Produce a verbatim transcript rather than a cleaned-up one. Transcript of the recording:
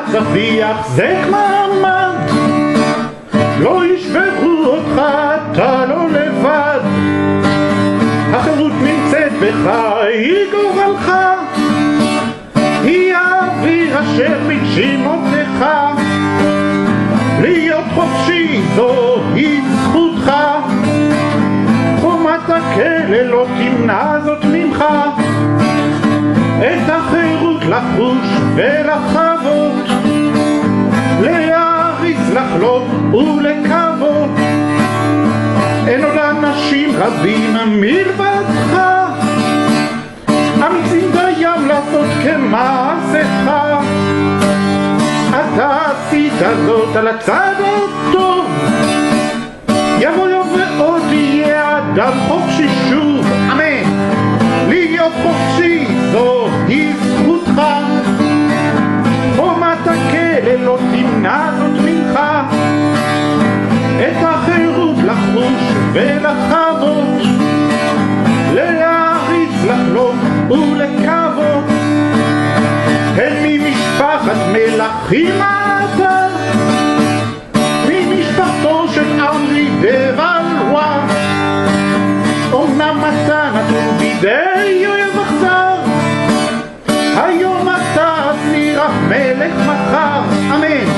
תפיח זה מעמד, לא ישברו אותך, אתה לא לבד. החירות נמצאת בך, היא גורלך, היא האוויר אשר מגשים אותך. להיות חופשי זוהי זכותך, חומת הכלא לא תמנע זאת ממך. את החירות לחוש ולחוות, להריץ, לחלום ולקוות. אין עוד אנשים רבים מלבדך, אמיצים דיים לעשות כמעשיך. אתה עשית זאת על הצד הטוב, יבוא יום ועוד יהיה אדם חופשי שוב, אמן. להיות חופשי זוהי זכותך, חומת הכלא לא תמנע זאת ממך. את החירות לחוש ולחוות, להריץ, לחלום ולקוות. הן ממשפחת מלכים אתה, ממשפחתו של אנרי דה ולואה. אומנם אתה נתון בידי אויב אכזר, היום אתה תצליח מלך מחר, אמן.